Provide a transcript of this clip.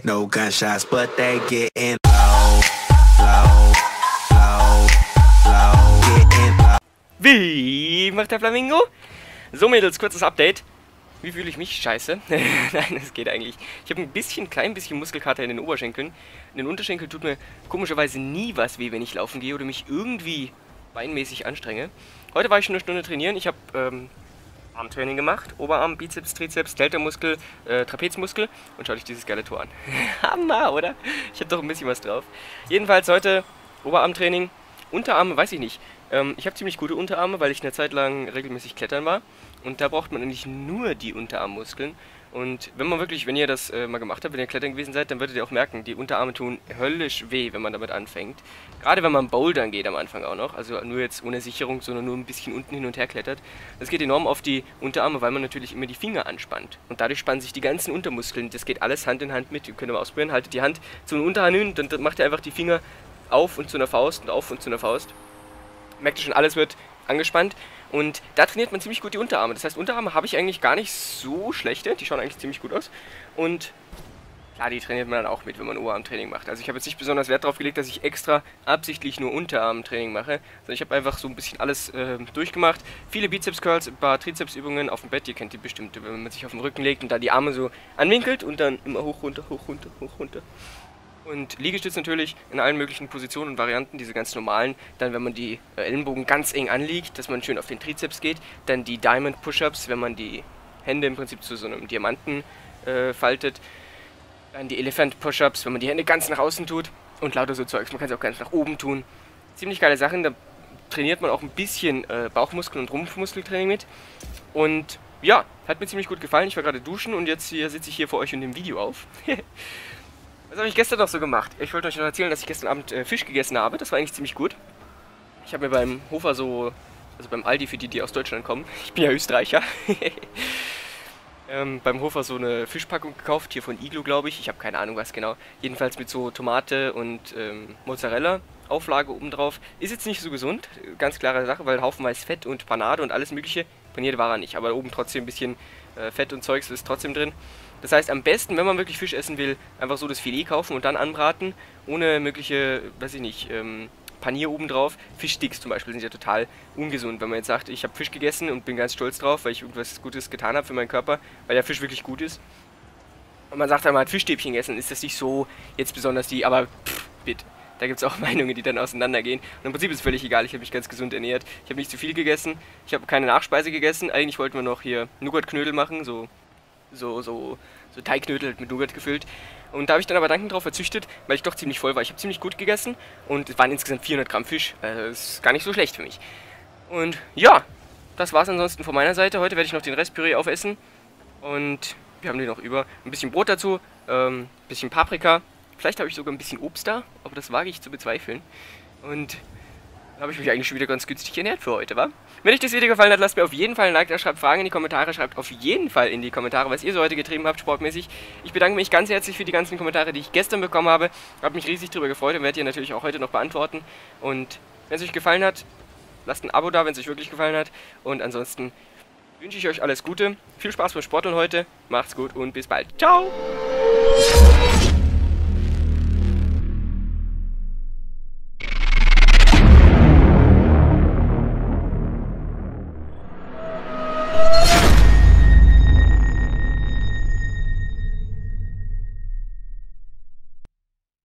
No gunshots, but they getting low, low, low, low, getting low. Wie macht der Flamingo? So Mädels, kurzes Update. Wie fühle ich mich? Scheiße. Nein, es geht eigentlich. Ich habe klein bisschen Muskelkater in den Oberschenkeln. In den Unterschenkeln tut mir komischerweise nie was weh, wenn ich laufen gehe oder mich irgendwie beinmäßig anstrenge. Heute war ich schon eine Stunde trainieren. Ich habe Armtraining gemacht. Oberarm, Bizeps, Trizeps, Deltamuskel, Trapezmuskel. Und schau dich dieses geile Tor an. Hammer, oder? Ich habe doch ein bisschen was drauf. Jedenfalls heute Oberarmtraining. Unterarme, weiß ich nicht. Ich habe ziemlich gute Unterarme, weil ich eine Zeit lang regelmäßig klettern war. Und da braucht man eigentlich nur die Unterarmmuskeln. Und wenn ihr das mal gemacht habt, wenn ihr klettern gewesen seid, dann werdet ihr auch merken, die Unterarme tun höllisch weh, wenn man damit anfängt. Gerade wenn man bouldern geht am Anfang auch noch. Also nur jetzt ohne Sicherung, sondern nur ein bisschen unten hin und her klettert. Das geht enorm auf die Unterarme, weil man natürlich immer die Finger anspannt. Und dadurch spannen sich die ganzen Untermuskeln. Das geht alles Hand in Hand mit. Ihr könnt mal ausprobieren. Haltet die Hand zu den Unterarm hin, dann macht ihr einfach die Finger auf und zu einer Faust und auf und zu einer Faust. Merkt ihr schon, alles wird angespannt und da trainiert man ziemlich gut die Unterarme. Das heißt, Unterarme habe ich eigentlich gar nicht so schlechte, die schauen eigentlich ziemlich gut aus und klar, die trainiert man dann auch mit, wenn man Oberarmtraining macht. Also ich habe jetzt nicht besonders Wert darauf gelegt, dass ich extra absichtlich nur Unterarmtraining mache, sondern ich habe einfach so ein bisschen alles durchgemacht. Viele Bizeps-Curls, ein paar Trizepsübungen auf dem Bett, ihr kennt die bestimmt, wenn man sich auf den Rücken legt und da die Arme so anwinkelt und dann immer hoch, runter, hoch, runter, hoch, runter. Und Liegestütz natürlich in allen möglichen Positionen und Varianten, diese ganz normalen. Dann, wenn man die Ellenbogen ganz eng anliegt, dass man schön auf den Trizeps geht. Dann die Diamond Push-Ups, wenn man die Hände im Prinzip zu so einem Diamanten faltet. Dann die Elephant Push-Ups, wenn man die Hände ganz nach außen tut. Und lauter so Zeugs, man kann sie auch ganz nach oben tun. Ziemlich geile Sachen, da trainiert man auch ein bisschen Bauchmuskel- und Rumpfmuskeltraining mit. Und ja, hat mir ziemlich gut gefallen. Ich war gerade duschen und jetzt sitze ich hier vor euch und nehme Video auf. Was habe ich gestern noch so gemacht? Ich wollte euch noch erzählen, dass ich gestern Abend Fisch gegessen habe. Das war eigentlich ziemlich gut. Ich habe mir beim Hofer also beim Aldi für die, die aus Deutschland kommen, ich bin ja Österreicher, beim Hofer so eine Fischpackung gekauft, hier von Iglo, glaube ich. Ich habe keine Ahnung, was genau. Jedenfalls mit so Tomate und Mozzarella-Auflage obendrauf. Ist jetzt nicht so gesund, ganz klare Sache, weil haufenweise Fett und Panade und alles mögliche. Paniert war er nicht, aber oben trotzdem ein bisschen Fett und Zeugs ist trotzdem drin. Das heißt, am besten, wenn man wirklich Fisch essen will, einfach so das Filet kaufen und dann anbraten, ohne mögliche, weiß ich nicht, Panier obendrauf. Fischsticks zum Beispiel sind ja total ungesund, wenn man jetzt sagt, ich habe Fisch gegessen und bin ganz stolz drauf, weil ich irgendwas Gutes getan habe für meinen Körper, weil der Fisch wirklich gut ist. Und man sagt dann, man hat Fischstäbchen gegessen, ist das nicht so jetzt besonders aber bitte. Da gibt es auch Meinungen, die dann auseinandergehen. Und im Prinzip ist es völlig egal, ich habe mich ganz gesund ernährt. Ich habe nicht zu viel gegessen, ich habe keine Nachspeise gegessen. Eigentlich wollten wir noch hier Nougat-Knödel machen, so Teigknödel mit Nougat gefüllt. Und da habe ich dann aber dankend drauf verzichtet, weil ich doch ziemlich voll war. Ich habe ziemlich gut gegessen und es waren insgesamt 400 Gramm Fisch. Das ist gar nicht so schlecht für mich. Und ja, das war es ansonsten von meiner Seite. Heute werde ich noch den Restpüree aufessen. Und wir haben den noch über. Ein bisschen Brot dazu, ein bisschen Paprika. Vielleicht habe ich sogar ein bisschen Obst da, aber das wage ich zu bezweifeln. Und habe ich mich eigentlich schon wieder ganz günstig ernährt für heute, wa? Wenn euch das Video gefallen hat, lasst mir auf jeden Fall ein Like da, schreibt Fragen in die Kommentare, schreibt auf jeden Fall in die Kommentare, was ihr so heute getrieben habt, sportmäßig. Ich bedanke mich ganz herzlich für die ganzen Kommentare, die ich gestern bekommen habe. Habe mich riesig darüber gefreut und werde ihr natürlich auch heute noch beantworten. Und wenn es euch gefallen hat, lasst ein Abo da, wenn es euch wirklich gefallen hat. Und ansonsten wünsche ich euch alles Gute. Viel Spaß beim Sporteln heute. Macht's gut und bis bald. Ciao!